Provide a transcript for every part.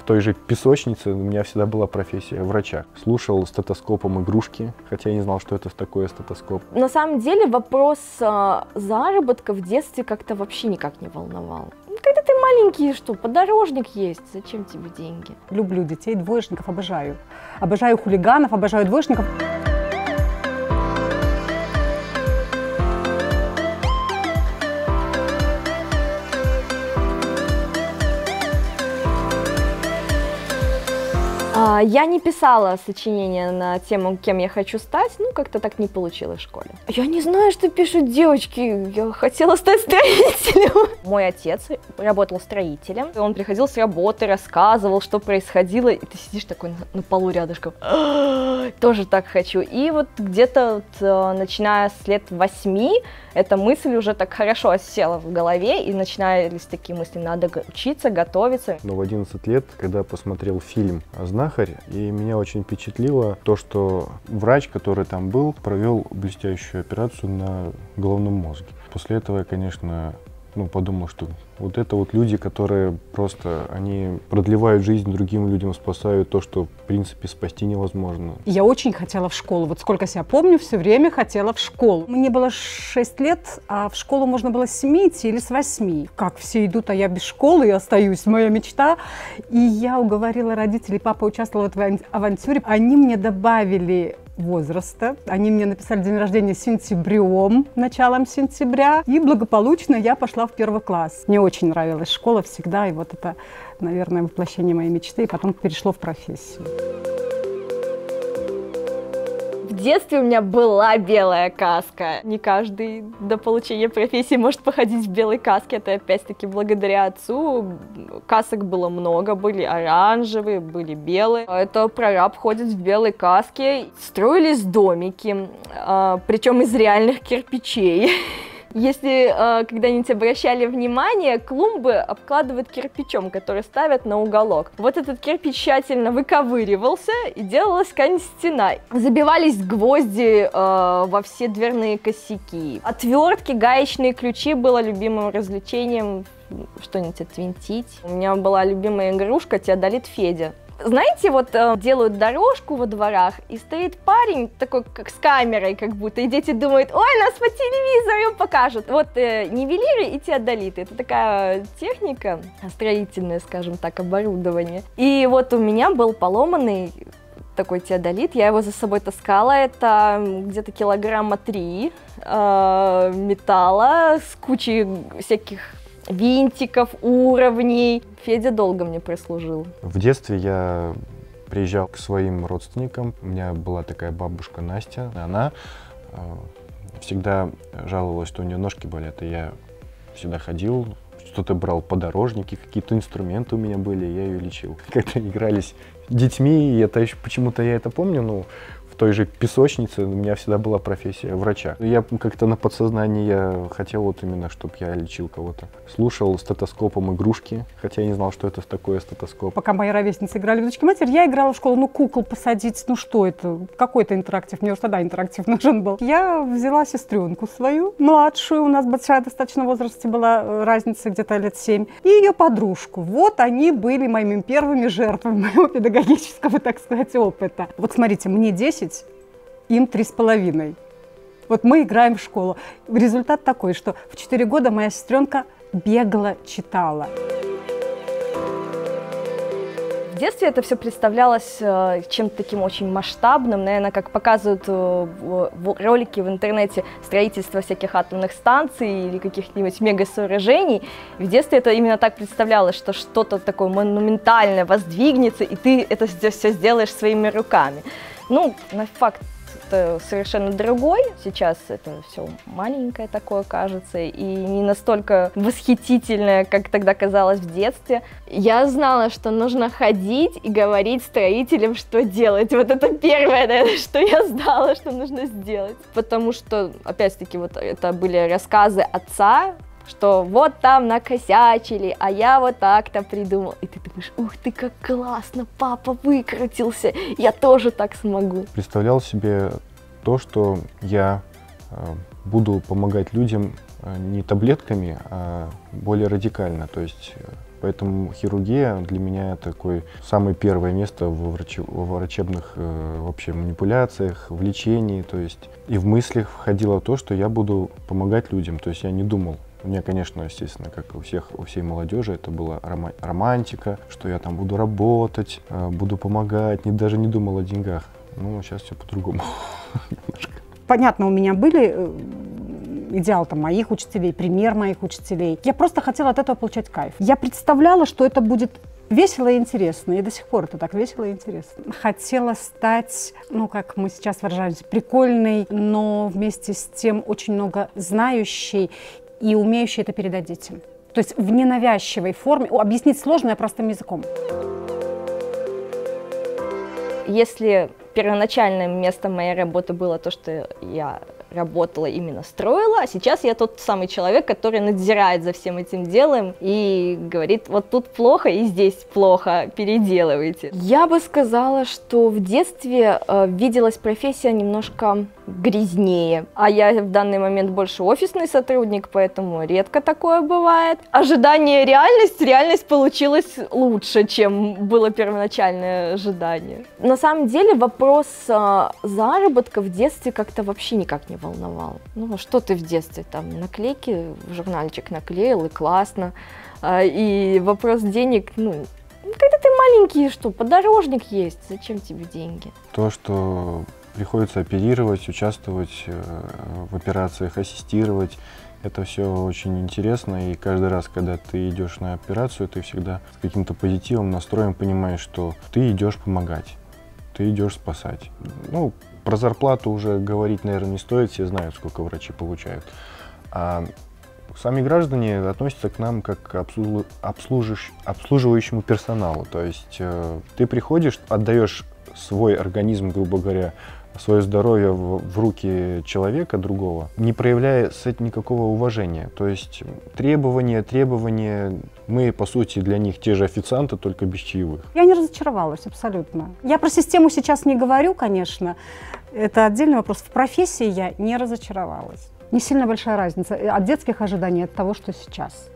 той же песочнице у меня всегда была профессия врача. Слушал стетоскопом игрушки, хотя я не знал, что это такое стетоскоп. На самом деле вопрос заработка в детстве как-то вообще никак не волновал. Когда ты маленький, что, подорожник есть, зачем тебе деньги? Люблю детей, двоечников обожаю. Обожаю хулиганов, обожаю двоечников. Я не писала сочинения на тему, кем я хочу стать, ну, как-то так не получилось в школе. Я не знаю, что пишут девочки, я хотела стать строителем. Мой отец работал строителем, он приходил с работы, рассказывал, что происходило, и ты сидишь такой на полу рядышком, тоже так хочу. И вот где-то начиная с лет 8, эта мысль уже так хорошо осела в голове, и начинались такие мысли, надо учиться, готовиться. Но в 11 лет, когда посмотрел фильм «Знахарь», и меня очень впечатлило то, что врач, который там был, провел блестящую операцию на головном мозге. После этого я, конечно, подумал, что вот это вот люди, которые просто, они продлевают жизнь другим людям, спасают то, что, в принципе, спасти невозможно. Я очень хотела в школу. Вот сколько себя помню, все время хотела в школу. Мне было 6 лет, а в школу можно было с 7 идти или с 8. Как все идут, а я без школы и остаюсь, моя мечта. И я уговорила родителей, папа участвовал в этой авантюре. Они мне добавили возраста. Они мне написали день рождения сентябрем, началом сентября. И благополучно я пошла в 1 класс. Мне очень нравилась школа всегда. И вот это, наверное, воплощение моей мечты. И потом перешло в профессию. В детстве у меня была белая каска. Не каждый до получения профессии может походить в белой каске. Это опять-таки благодаря отцу. Касок было много, были оранжевые, были белые. Это прораб ходит в белой каске. Строились домики, причем из реальных кирпичей. Если когда-нибудь обращали внимание, клумбы обкладывают кирпичом, который ставят на уголок. Вот этот кирпич тщательно выковыривался и делалась какая-нибудь стена. Забивались гвозди во все дверные косяки. Отвертки, гаечные ключи было любимым развлечением, что-нибудь отвинтить. У меня была любимая игрушка теодолит Федя. Знаете, вот делают дорожку во дворах, и стоит парень такой, как с камерой, как будто, и дети думают, ой, нас по телевизору покажут. Вот нивелиры и теодолиты, это такая техника, строительное, скажем так, оборудование. И вот у меня был поломанный такой теодолит, я его за собой таскала, это где-то килограмма 3 металла с кучей всяких винтиков, уровней. Федя долго мне прислужил. В детстве я приезжал к своим родственникам. У меня была такая бабушка Настя. Она всегда жаловалась, что у нее ножки болят. И я всегда ходил, что-то брал подорожники, какие-то инструменты у меня были, я ее лечил. Как-то игрались с детьми, и это еще почему-то я это помню, в той же песочнице у меня всегда была профессия врача. Я как-то на подсознании я хотел вот именно, чтобы я лечил кого-то. Слушал стетоскопом игрушки, хотя я не знал, что это такое стетоскоп. Пока мои ровесницы играли в дочки-матери, я играла в школу, кукол посадить, что это? Какой-то интерактив, мне уже тогда интерактив нужен был. Я взяла сестренку свою, младшую, у нас большая достаточно в возрасте была разница, где-то лет 7, и ее подружку. Вот они были моими первыми жертвами моего педагогического, так сказать, опыта. Вот смотрите, мне 10, им 3,5. Вот мы играем в школу. Результат такой, что в 4 года моя сестренка бегло читала. В детстве это все представлялось чем-то таким очень масштабным, наверное, как показывают ролики в интернете строительства всяких атомных станций или каких-нибудь мегасооружений. В детстве это именно так представлялось, что что-то такое монументальное воздвигнется, и ты это все сделаешь своими руками. На факт это совершенно другой. Сейчас это все маленькое такое кажется и не настолько восхитительное, как тогда казалось в детстве. Я знала, что нужно ходить и говорить строителям, что делать. Вот это первое, наверное, что я знала, что нужно сделать. Потому что, опять-таки, вот это были рассказы отца, что вот там накосячили, а я вот так-то придумал. И ты думаешь, ух ты, как классно, папа выкрутился, я тоже так смогу. Представлял себе то, что я буду помогать людям не таблетками, а более радикально. То есть Поэтому хирургия для меня такое самое первое место во врачебных вообще манипуляциях, в лечении. То есть и в мыслях входило то, что я буду помогать людям. То есть я не думал. У меня, конечно, естественно, как у всей молодежи, это была романтика, что я там буду работать, буду помогать, даже не думал о деньгах. Ну, сейчас все по-другому. Понятно, у меня были идеал там моих учителей, пример моих учителей. Я просто хотела от этого получать кайф. Я представляла, что это будет весело и интересно, и до сих пор это так весело и интересно. Хотела стать, ну, как мы сейчас выражаемся, прикольной, но вместе с тем очень много знающей и умеющей это передать детям. То есть в ненавязчивой форме, объяснить сложно, а простым языком. Если первоначальным местом моей работы было то, что я работала, именно строила, а сейчас я тот самый человек, который надзирает за всем этим делом и говорит, вот тут плохо и здесь плохо, переделывайте. Я бы сказала, что в детстве виделась профессия немножко грязнее, а я в данный момент больше офисный сотрудник, поэтому редко такое бывает. Ожидание реальность получилась лучше, чем было первоначальное ожидание. На самом деле вопрос заработка в детстве как-то вообще никак не волновал. Ну, что ты в детстве там, наклейки в журнальчик наклеил, и классно. И вопрос денег, ну, когда ты маленький, что, подорожник есть, зачем тебе деньги? То, что приходится оперировать, участвовать в операциях, ассистировать, это все очень интересно. И каждый раз, когда ты идешь на операцию, ты всегда с каким-то позитивом, настроем понимаешь, что ты идешь помогать, ты идешь спасать. Ну, про зарплату уже говорить, наверное, не стоит, все знают, сколько врачи получают. А сами граждане относятся к нам как к обслуживающему персоналу. То есть ты приходишь, отдаешь свой организм, грубо говоря, свое здоровье в руки человека другого, не проявляя с этим никакого уважения. То есть требования, мы, по сути, для них те же официанты, только без чаевых. Я не разочаровалась абсолютно. Я про систему сейчас не говорю, конечно, это отдельный вопрос. В профессии я не разочаровалась. Не сильно большая разница от детских ожиданий, от того, что сейчас.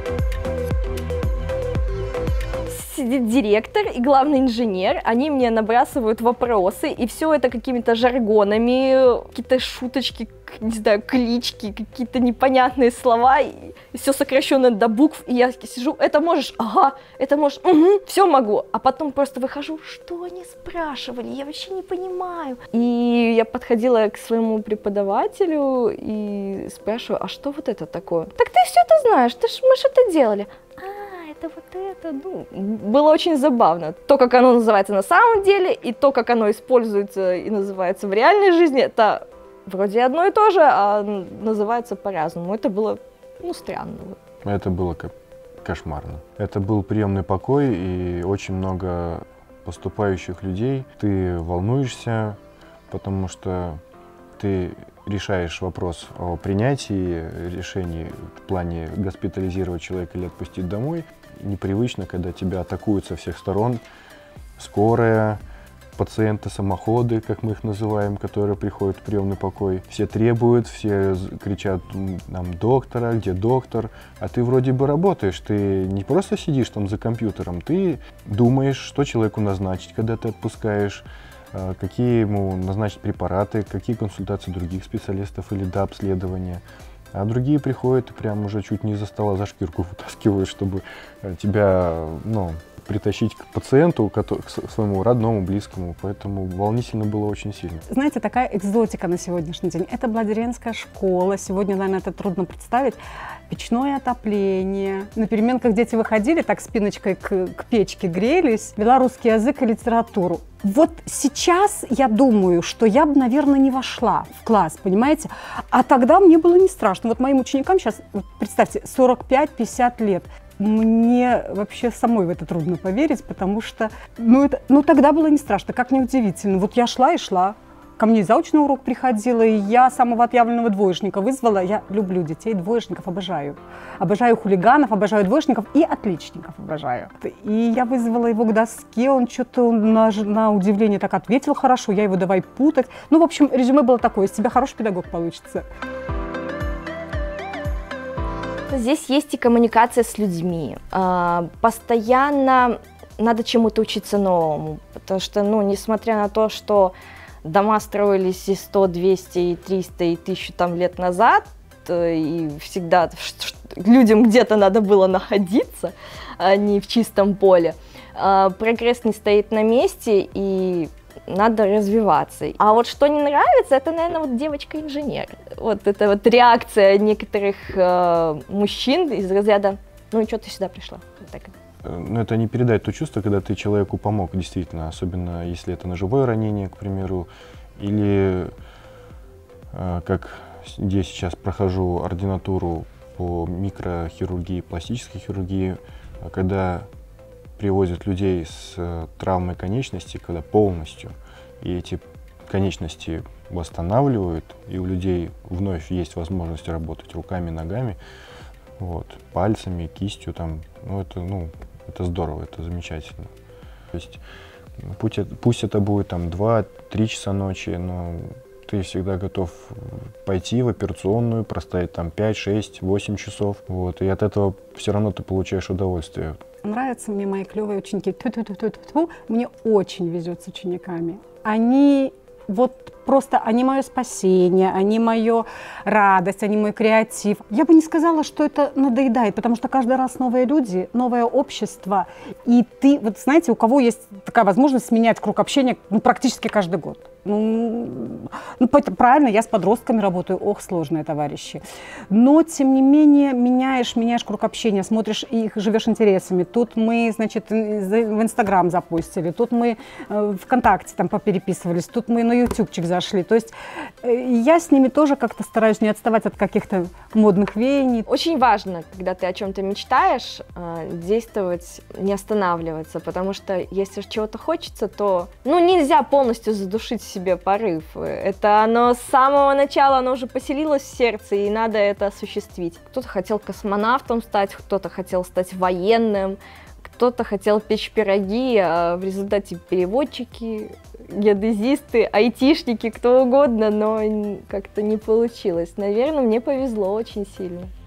Сидит директор и главный инженер, они мне набрасывают вопросы, и все это какими-то жаргонами, какие-то шуточки, не знаю, клички, какие-то непонятные слова, и все сокращенно до букв, и я сижу, это можешь, ага, это можешь, угу, все могу, а потом просто выхожу, что они спрашивали, я вообще не понимаю. И я подходила к своему преподавателю и спрашиваю, а что вот это такое? Так ты все это знаешь, мы же это делали. Ну, было очень забавно. То, как оно называется на самом деле, и то, как оно используется и называется в реальной жизни, это вроде одно и то же, а называется по-разному. Это было, ну, странно. Это было кошмарно. Это был приемный покой, и очень много поступающих людей. Ты волнуешься, потому что ты решаешь вопрос о принятии решений в плане госпитализировать человека или отпустить домой. Непривычно, когда тебя атакуют со всех сторон. Скорая, пациенты-самоходы, как мы их называем, которые приходят в приемный покой. Все требуют, все кричат нам доктора, где доктор. А ты вроде бы работаешь, ты не просто сидишь там за компьютером, ты думаешь, что человеку назначить, когда ты отпускаешь, какие ему назначить препараты, какие консультации других специалистов или до обследования. А другие приходят и прям уже чуть не из-за стола за шкирку вытаскивают, чтобы тебя, ну, притащить к пациенту, к своему родному, близкому. Поэтому волнительно было очень сильно. Знаете, такая экзотика на сегодняшний день. Это была деревенская школа. Сегодня, наверное, это трудно представить. Печное отопление. На переменках дети выходили, так спиночкой к печке грелись, вела русский язык и литературу. Вот сейчас я думаю, что я бы, наверное, не вошла в класс, понимаете? А тогда мне было не страшно. Вот моим ученикам сейчас, представьте, 45-50 лет. Мне вообще самой в это трудно поверить, потому что, тогда было не страшно, как неудивительно. Вот я шла и шла. Ко мне заочный урок приходила, и я самого отъявленного двоечника вызвала. Я люблю детей, двоечников обожаю. Обожаю хулиганов, обожаю двоечников и отличников обожаю. И я вызвала его к доске, он что-то на удивление так ответил хорошо, я его давай путать. Ну, в общем, резюме было такое: из тебя хороший педагог получится. Здесь есть и коммуникация с людьми. Постоянно надо чему-то учиться новому, потому что, ну, несмотря на то, что дома строились и 100, 200, и 300, и 1000 там лет назад, и всегда людям где-то надо было находиться, а не в чистом поле. Прогресс не стоит на месте, и надо развиваться. А вот что не нравится, это, наверное, вот девочка-инженер. Вот это вот реакция некоторых мужчин из разряда: ну и что ты сюда пришла? Вот так. Но это не передает то чувство, когда ты человеку помог, действительно, особенно если это ножевое ранение, к примеру, или как где я сейчас прохожу ординатуру по микрохирургии, пластической хирургии, когда привозят людей с травмой конечности, когда полностью, и эти конечности восстанавливают, и у людей вновь есть возможность работать руками, ногами, вот, пальцами, кистью, там, это здорово, это замечательно. То есть пусть это будет там 2-3 часа ночи, но ты всегда готов пойти в операционную, простоять там 5, 6, 8 часов, вот, и от этого все равно ты получаешь удовольствие. Нравятся мне мои клевые ученики. Мне очень везет с учениками. Они вот просто, они мое спасение, они мою радость, они мой креатив. Я бы не сказала, что это надоедает, потому что каждый раз новые люди, новое общество. И ты, вот знаете, у кого есть такая возможность менять круг общения практически каждый год. Правильно, я с подростками работаю, сложные товарищи. Но, тем не менее, меняешь круг общения, смотришь их, живешь интересами. Тут мы, значит, в Инстаграм запустили, тут мы ВКонтакте там попереписывались, тут мы на ютубчик зашли. То есть я с ними тоже как-то стараюсь не отставать от каких-то модных веяний. Очень важно, когда ты о чем-то мечтаешь, действовать, не останавливаться, потому что если чего-то хочется, то нельзя полностью задушить себе порыв. Это оно с самого начала, оно уже поселилось в сердце, и надо это осуществить. Кто-то хотел космонавтом стать, кто-то хотел стать военным, кто-то хотел печь пироги, а в результате переводчики, геодезисты, айтишники, кто угодно, но как-то не получилось. Наверное, мне повезло очень сильно.